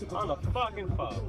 On the fucking phone.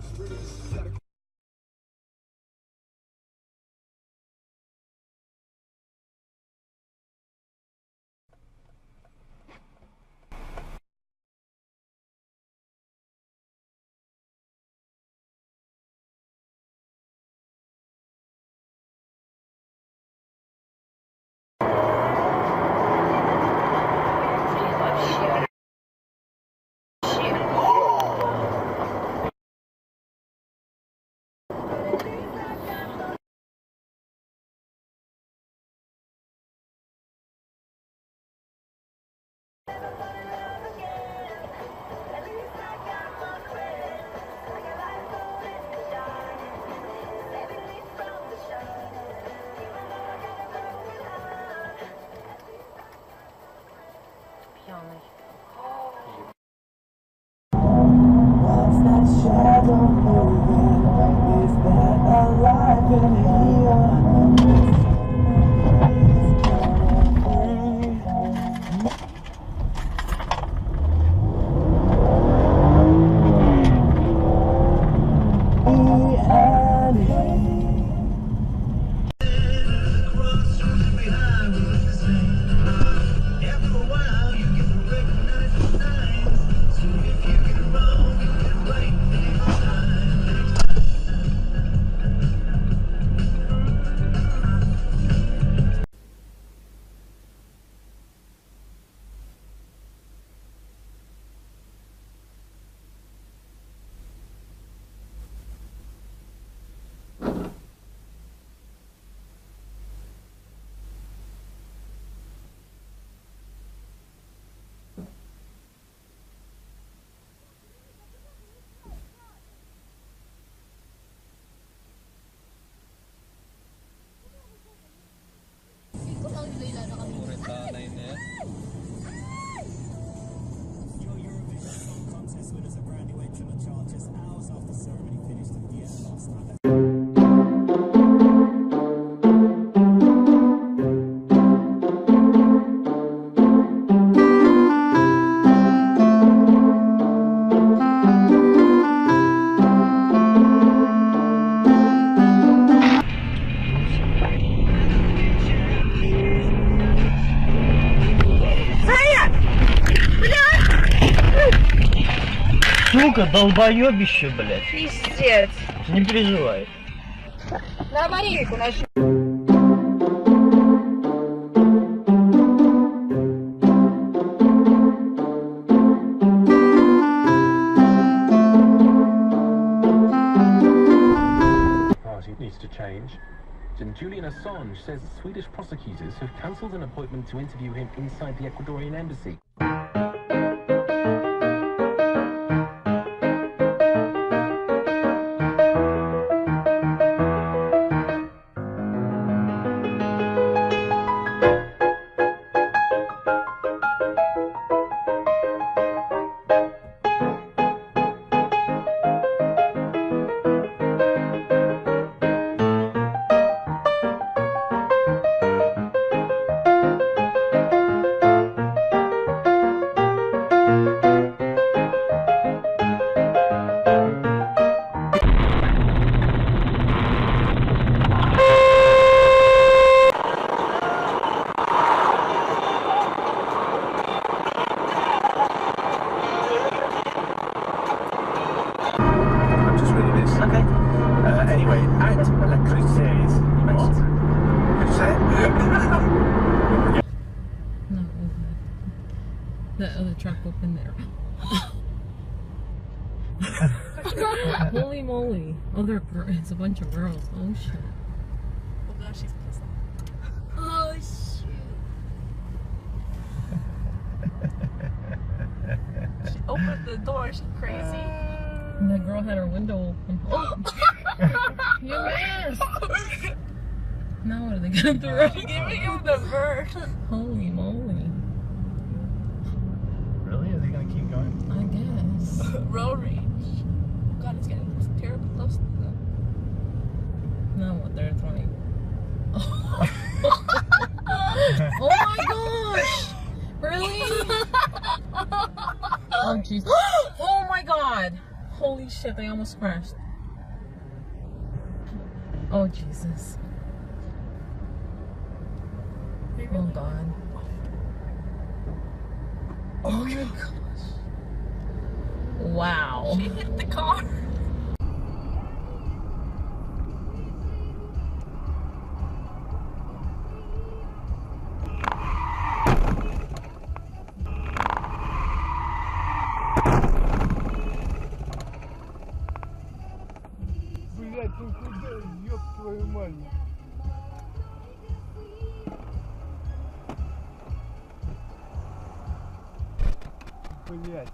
What's that shadow moving? Is that alive in here? Сука, долбоебище, блядь. Пиздец. Не переживай. На аварийку наш. Party needs to change. And Julian Assange says Swedish prosecutors have cancelled an appointment to interview him inside the Ecuadorian embassy. Anyway, at La Cruces. What? No, that other truck opened there. Holy moly. It's a bunch of girls. Oh shit. Oh gosh, she's pissed off. Oh shit. She opened the door, she's crazy. And that girl had her window open. Oh! You missed! Now what are they gonna throw? She's giving him the bird. Holy moly. Really? Are they going to keep going? I guess. Road rage. God, it's getting terribly close to them. Now what they're throwing. Oh my gosh! Really? Oh jeez. Oh my god! Holy Holy shit, they almost crashed. Oh, Jesus. Oh, God. Oh, my gosh. Wow. She hit the car. Блять, ну куда, ёб твою мать. Блять.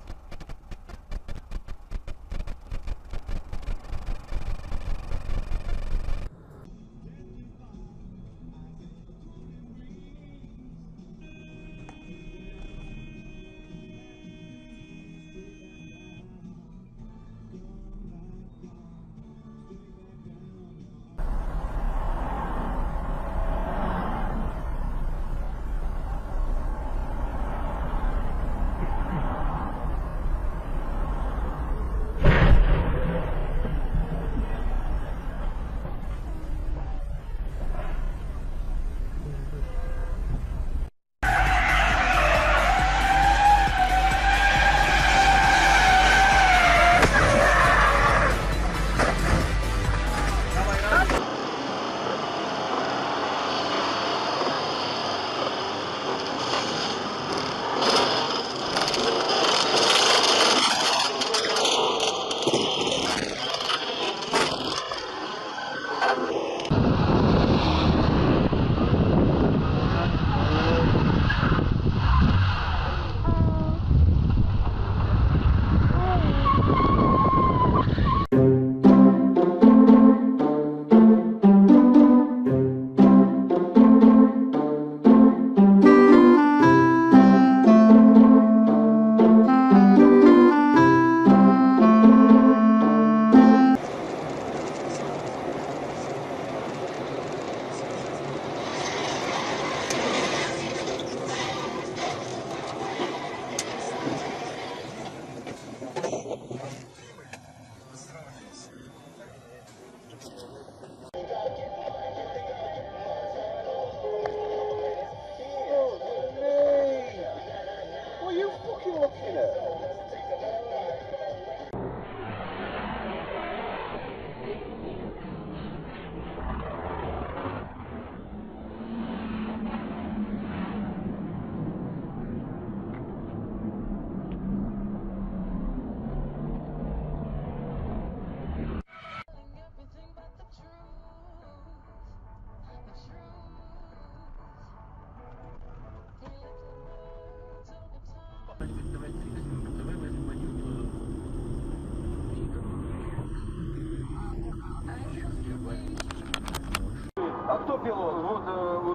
А кто пилот?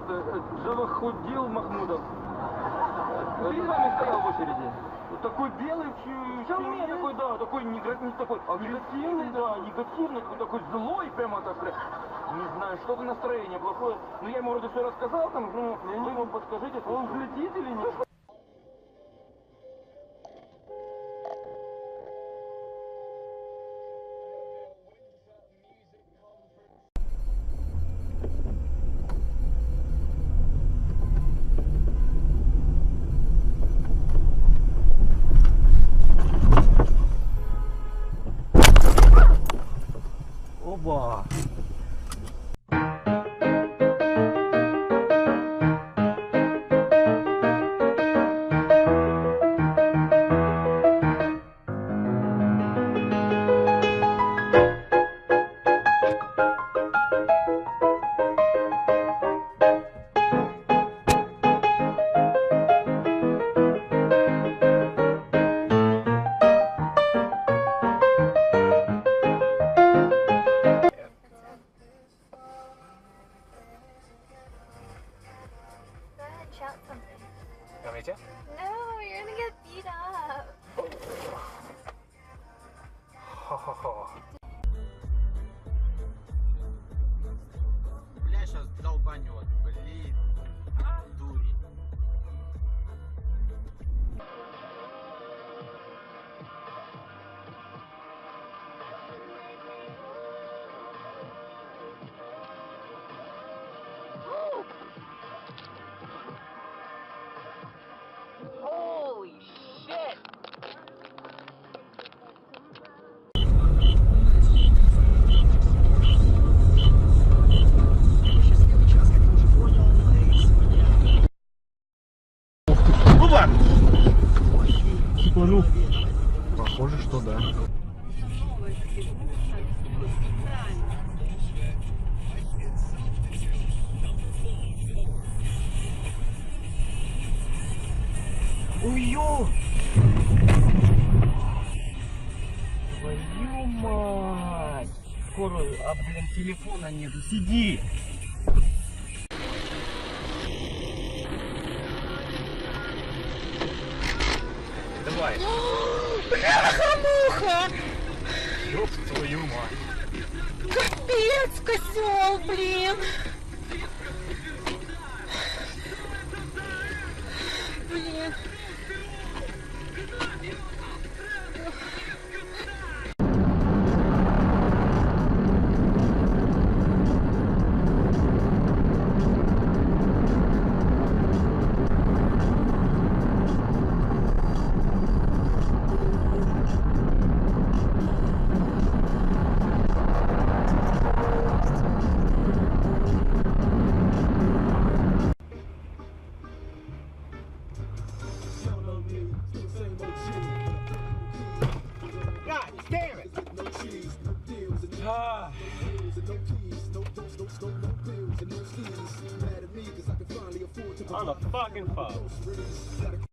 Живохудил Махмудов. Перед вами стоял в очереди. Вот такой белый, такой, да, такой негативный, да, негативный, такой злой, прямо так прям. Не знаю, что-то настроение плохое. Но я ему вроде все рассказал, там, ну, вы ему подскажите, он взлетит или нет? Оба. Shout something. Want me to? No, you're gonna get beat up. Ho ho ho. Бля, сейчас долбанет, блин. Дурень. Ой-ё! Твою мать! Скоро, блин, телефона нету. Сиди! Давай. Бляха-муха! Ёб твою мать! Капец, козел, блин! Блин. God damn it! Ah. On the fucking phone.